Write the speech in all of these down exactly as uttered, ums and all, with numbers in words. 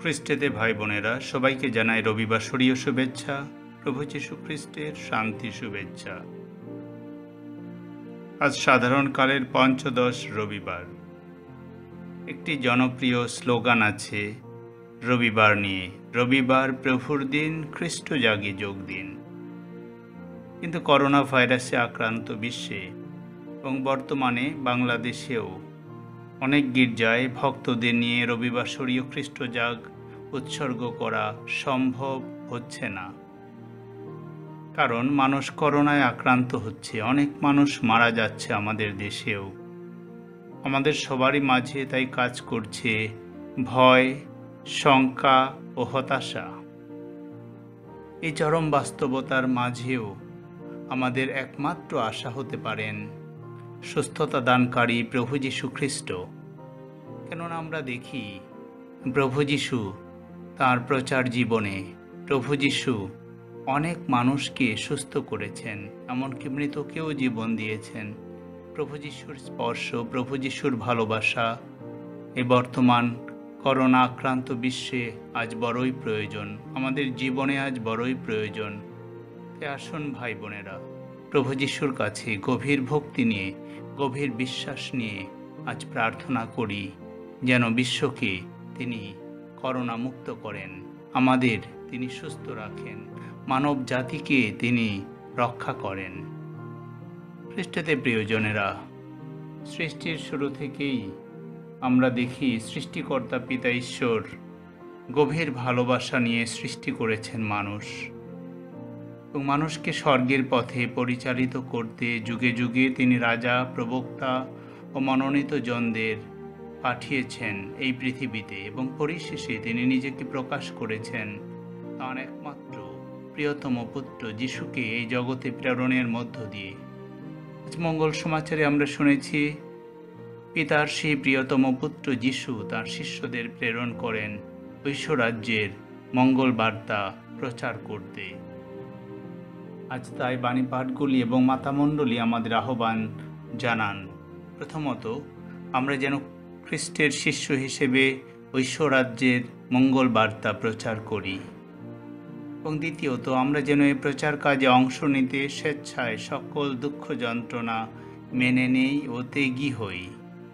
খ্রিস্টেতে ভাই বোনেরা, সবাইকে জানাই রবিবাসরীয় শুভেচ্ছা। প্রভু যীশু খ্রিস্টের শান্তি শুভেচ্ছা। আজ সাধারণকালের পঞ্চদশ রবিবার। একটি জনপ্রিয় স্লোগান আছে রবিবার নিয়ে, রবিবার প্রভুর দিন, খ্রিস্ট জাগে যোগ দিন। কিন্তু করোনা ভাইরাসে আক্রান্ত বিশ্বে এবং বর্তমানে বাংলাদেশেও অনেক গির্জায় ভক্তদের নিয়ে রবিবাসরীয় খ্রিস্ট জাগ উৎসর্গ করা সম্ভব হচ্ছে না, কারণ মানুষ করোনায় আক্রান্ত হচ্ছে, অনেক মানুষ মারা যাচ্ছে আমাদের দেশেও। আমাদের সবারই মাঝে তাই কাজ করছে ভয়, শঙ্কা ও হতাশা। এই চরম বাস্তবতার মাঝেও আমাদের একমাত্র আশা হতে পারেন সুস্থতা দানকারী প্রভু যীশু খ্রিস্ট। কেননা আমরা দেখি প্রভু যীশু তাঁর প্রচার জীবনে প্রভু যীশু অনেক মানুষকে সুস্থ করেছেন, এমনকি মৃতকেও জীবন দিয়েছেন। প্রভু যীশুর স্পর্শ, প্রভু যীশুর ভালোবাসা এই বর্তমান করোনা আক্রান্ত বিশ্বে আজ বড়ই প্রয়োজন, আমাদের জীবনে আজ বড়ই প্রয়োজন। তাই আসুন ভাই বোনেরা, প্রভু যীশুর কাছে গভীর ভক্তি নিয়ে, গভীর বিশ্বাস নিয়ে আজ প্রার্থনা করি যেন বিশ্বকে তিনি করোনা মুক্ত করেন, আমাদের তিনি সুস্থ রাখেন, মানব জাতিকে তিনি রক্ষা করেন। খ্রিস্টতে প্রিয়জনেরা, সৃষ্টির শুরু থেকেই আমরা দেখি সৃষ্টিকর্তা পিতা ঈশ্বর গভীর ভালোবাসা নিয়ে সৃষ্টি করেছেন মানুষ, এবং মানুষকে স্বর্গের পথে পরিচালিত করতে যুগে যুগে তিনি রাজা, প্রবক্তা ও মনোনীত জনদের পাঠিয়েছেন এই পৃথিবীতে, এবং পরিশেষে তিনি নিজেকে প্রকাশ করেছেন তাঁর একমাত্র প্রিয়তম পুত্র যিশুকে এই জগতে প্রেরণের মধ্য দিয়ে। আজ মঙ্গল সমাচারে আমরা শুনেছি পিতার সেই প্রিয়তম পুত্র যিশু তাঁর শিষ্যদের প্রেরণ করেন ঐশ্বরাজ্যের মঙ্গল বার্তা প্রচার করতে। আজ তাই বাণী পাঠগুলি এবং মাতামণ্ডলী আমাদের আহ্বান জানান, প্রথমত আমরা যেন খ্রিস্টের শিষ্য হিসেবে ঐশ্বরাজ্যের মঙ্গল বার্তা প্রচার করি, এবং দ্বিতীয়ত আমরা যেন এই প্রচার কাজে অংশ নিতে স্বেচ্ছায় সকল দুঃখ যন্ত্রণা মেনে নেই ও ত্যাগী হই।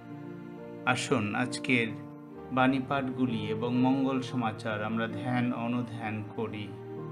আসুন আজকের বাণী পাঠগুলি এবং মঙ্গল সমাচার আমরা ধ্যান অনুধ্যান করি।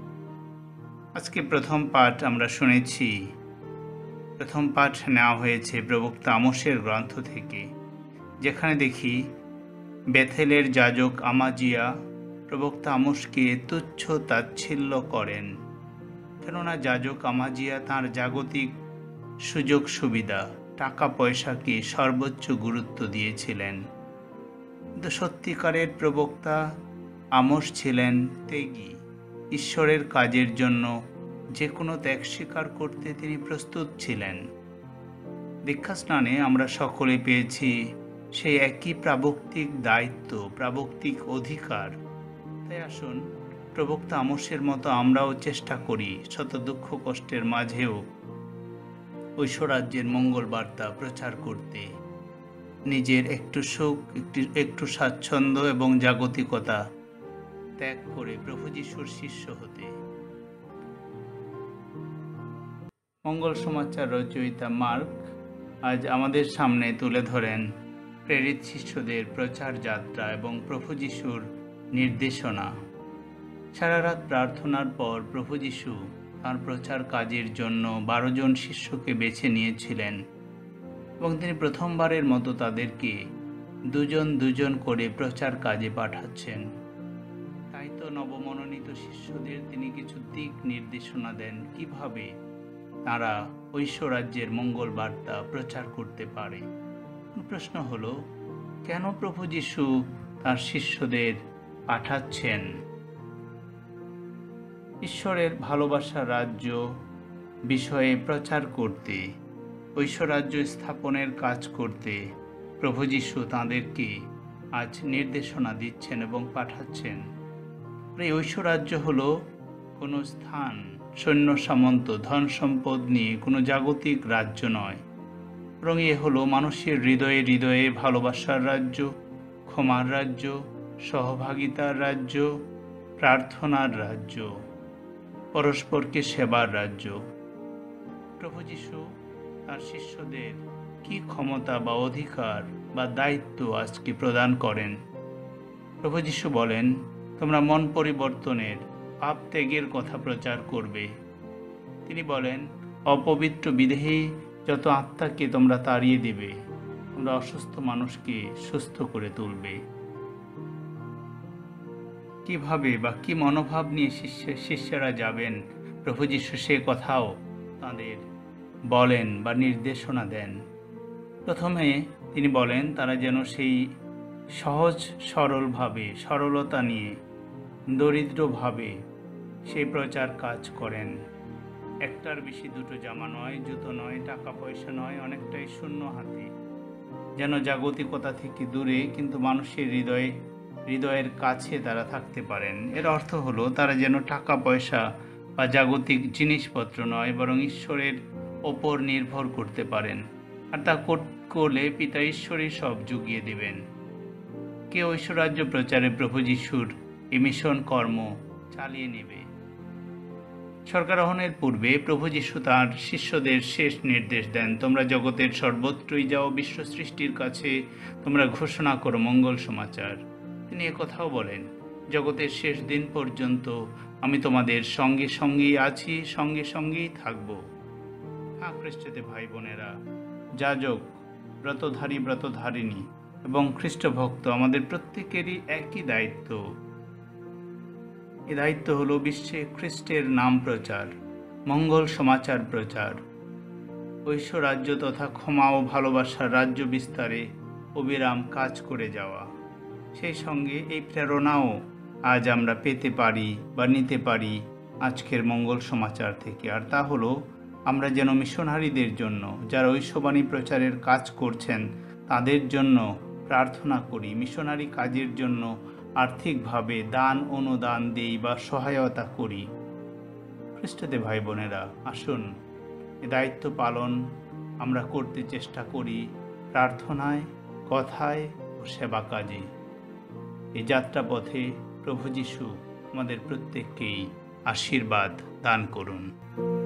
আজকে প্রথম পাঠ আমরা শুনেছি, প্রথম পাঠ নেওয়া হয়েছে প্রবক্তা আমোসের গ্রন্থ থেকে, যেখানে দেখি বেথেলের যাজক আমাজিয়া প্রবক্তা আমোসকে তুচ্ছ তাচ্ছিল্য করেন, কেননা যাজক আমাজিয়া তাঁর জাগতিক সুযোগ সুবিধা, টাকা পয়সাকে সর্বোচ্চ গুরুত্ব দিয়েছিলেন। কিন্তু সত্যিকারের প্রবক্তা আমোস ছিলেন ত্যাগী, ঈশ্বরের কাজের জন্য যে কোনো ত্যাগ স্বীকার করতে তিনি প্রস্তুত ছিলেন। দীক্ষাস্নানে আমরা সকলে পেয়েছি সেই একই প্রাবক্তিক দায়িত্ব, প্রাবক্তিক অধিকার। তাই আসুন প্রবক্তা আমোসের মতো আমরাও চেষ্টা করি শত দুঃখ কষ্টের মাঝেও ঐশ্বরাজ্যের মঙ্গল বার্তা প্রচার করতে, নিজের একটু সুখ, একটু একটু স্বাচ্ছন্দ্য এবং জাগতিকতা ত্যাগ করে প্রভু যীশুর শিষ্য হতে। মঙ্গল সমাচার রচয়িতা মার্ক আজ আমাদের সামনে তুলে ধরেন প্রেরিত শিষ্যদের প্রচার যাত্রা এবং প্রভু যীশুর নির্দেশনা। সারা রাত প্রার্থনার পর প্রভু যীশু তাঁর প্রচার কাজের জন্য বারো জন শিষ্যকে বেছে নিয়েছিলেন, এবং তিনি প্রথমবারের মতো তাদেরকে দুজন দুজন করে প্রচার কাজে পাঠাচ্ছেন। তাই তো নবমনোনীত শিষ্যদের তিনি কিছু দিক নির্দেশনা দেন কিভাবে তারা ঐশ্বরাজ্যের মঙ্গল বার্তা প্রচার করতে পারে। প্রশ্ন হলো, কেন প্রভু যীশু তার শিষ্যদের পাঠাচ্ছেন? ঈশ্বরের ভালোবাসার রাজ্য বিষয়ে প্রচার করতে, ঐশ্বরাজ্য স্থাপনের কাজ করতে প্রভু যীশু তাঁদেরকে আজ নির্দেশনা দিচ্ছেন এবং পাঠাচ্ছেন। এই ঐশ্বরাজ্য হলো কোনো স্থান, সৈন্য সামন্ত, ধন সম্পদ নিয়ে কোনো জাগতিক রাজ্য নয়, বরং এ হলো মানুষের হৃদয়ে হৃদয়ে ভালোবাসার রাজ্য, ক্ষমার রাজ্য, সহভাগিতার রাজ্য, প্রার্থনার রাজ্য, পরস্পরকে সেবার রাজ্য। প্রভু যীশু তার শিষ্যদের কি ক্ষমতা বা অধিকার বা দায়িত্ব আজকে প্রদান করেন? প্রভু যীশু বলেন, তোমরা মন পরিবর্তনের, পাপ ত্যাগের কথা প্রচার করবে। তিনি বলেন, অপবিত্র বিদেহী যত আত্মাকে তোমরা তাড়িয়ে দেবে, তোমরা অসুস্থ মানুষকে সুস্থ করে তুলবে। কিভাবে বা কি মনোভাব নিয়ে শিষ্য শিষ্যরা যাবেন, প্রভু যীশু সে কথাও তাদের বলেন বা নির্দেশনা দেন। প্রথমে তিনি বলেন তারা যেন সেই সহজ সরলভাবে, সরলতা নিয়ে, দরিদ্রভাবে সেই প্রচার কাজ করেন। একটার বেশি দুটো জামা নয়, জুতো নয়, টাকা পয়সা নয়, অনেকটাই শূন্য হাতে, যেন জাগতিকতা থেকে দূরে কিন্তু মানুষের হৃদয়ে হৃদয়ের কাছে তারা থাকতে পারেন। এর অর্থ হলো তারা যেন টাকা পয়সা বা জাগতিক জিনিসপত্র নয়, বরং ঈশ্বরের ওপর নির্ভর করতে পারেন। আর তা করলে পিতা ঈশ্বরই সব জুগিয়ে দেবেন। কে ঐশ্বরাজ্য প্রচারে প্রভু যীশুর এই মিশন কর্ম চালিয়ে নেবে। স্বর্গারোহণের পূর্বে প্রভু যীশু তাঁর শিষ্যদের শেষ নির্দেশ দেন, তোমরা জগতের সর্বত্রই যাও, বিশ্ব সৃষ্টির কাছে তোমরা ঘোষণা করো মঙ্গল সমাচার। তিনি একথাও বলেন, জগতের শেষ দিন পর্যন্ত আমি তোমাদের সঙ্গে সঙ্গেই আছি, সঙ্গে সঙ্গেই থাকব। হ্যাঁ খ্রিস্টতে ভাই বোনেরা, যাজক, ব্রতধারী, ব্রতধারিণী এবং খ্রিস্টভক্ত আমাদের প্রত্যেকেরই একই দায়িত্ব। এ দায়িত্ব হলো বিশ্বে খ্রিস্টের নাম প্রচার, মঙ্গল সমাচার প্রচার, ঐশ্বরাজ্য তথা ক্ষমা ও ভালোবাসার রাজ্য বিস্তারে অবিরাম কাজ করে যাওয়া। সেই সঙ্গে এই প্রেরণাও আজ আমরা পেতে পারি বা নিতে পারি আজকের মঙ্গল সমাচার থেকে। আর তা হলো আমরা যেন মিশনারিদের জন্য, যারা ঐশ্ববাণী প্রচারের কাজ করছেন তাদের জন্য প্রার্থনা করি, মিশনারি কাজের জন্য আর্থিকভাবে দান অনুদান দেই বা সহায়তা করি। খ্রিস্টতে ভাই বোনেরা, আসুন এ দায়িত্ব পালন আমরা করতে চেষ্টা করি প্রার্থনায়, কথায় ও সেবা কাজে। এই যাত্রাপথে প্রভু যীশু আমাদের প্রত্যেককেই আশীর্বাদ দান করুন।